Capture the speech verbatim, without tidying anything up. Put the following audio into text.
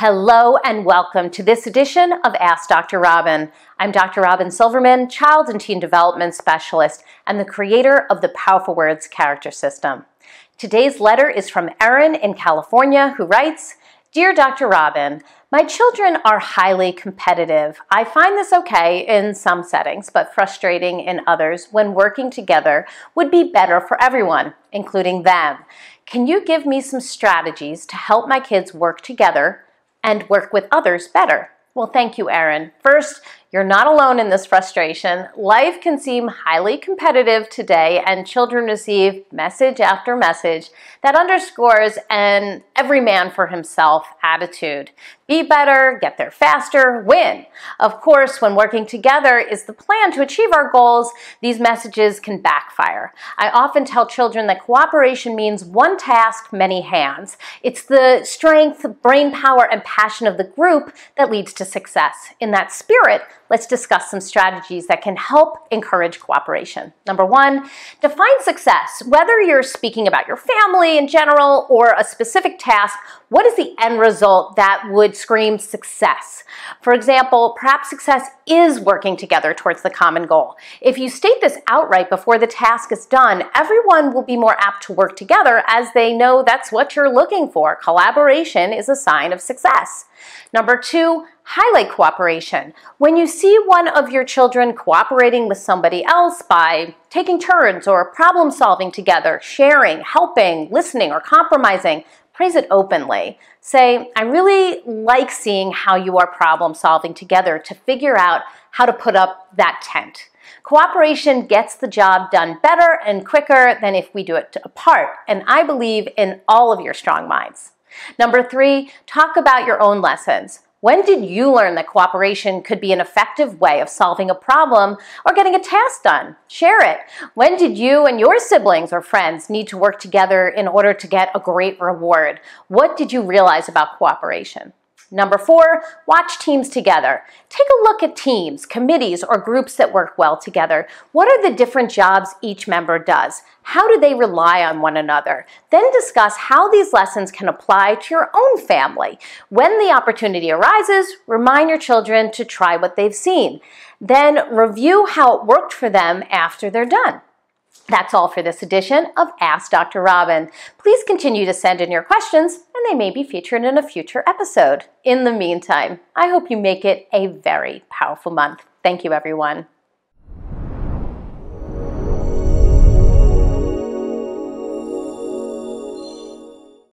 Hello and welcome to this edition of Ask Doctor Robyn. I'm Doctor Robyn Silverman, Child and Teen Development Specialist and the creator of the Powerful Words Character System. Today's letter is from Erin in California, who writes, "Dear Doctor Robyn, my children are highly competitive. I find this okay in some settings, but frustrating in others when working together would be better for everyone, including them. Can you give me some strategies to help my kids work together and work with others better?" Well, thank you, Erin. First, you're not alone in this frustration. Life can seem highly competitive today, and children receive message after message that underscores an every man for himself attitude. Be better, get there faster, win. Of course, when working together is the plan to achieve our goals, these messages can backfire. I often tell children that cooperation means one task, many hands. It's the strength, brain power, and passion of the group that leads to success. In that spirit, let's discuss some strategies that can help encourage cooperation. Number one, define success. Whether you're speaking about your family in general or a specific task, what is the end result that would scream success? For example, perhaps success is working together towards the common goal. If you state this outright before the task is done, everyone will be more apt to work together as they know that's what you're looking for. Collaboration is a sign of success. Number two, highlight cooperation. When you see one of your children cooperating with somebody else by taking turns or problem solving together, sharing, helping, listening, or compromising, praise it openly. Say, I really like seeing how you are problem solving together to figure out how to put up that tent. Cooperation gets the job done better and quicker than if we do it apart, and I believe in all of your strong minds. Number three, talk about your own lessons. When did you learn that cooperation could be an effective way of solving a problem or getting a task done? Share it. When did you and your siblings or friends need to work together in order to get a great reward? What did you realize about cooperation? Number four, watch teams together. Take a look at teams, committees, or groups that work well together. What are the different jobs each member does? How do they rely on one another? Then discuss how these lessons can apply to your own family. When the opportunity arises, remind your children to try what they've seen. Then review how it worked for them after they're done. That's all for this edition of Ask Doctor Robyn. Please continue to send in your questions, and they may be featured in a future episode. In the meantime, I hope you make it a very powerful month. Thank you, everyone.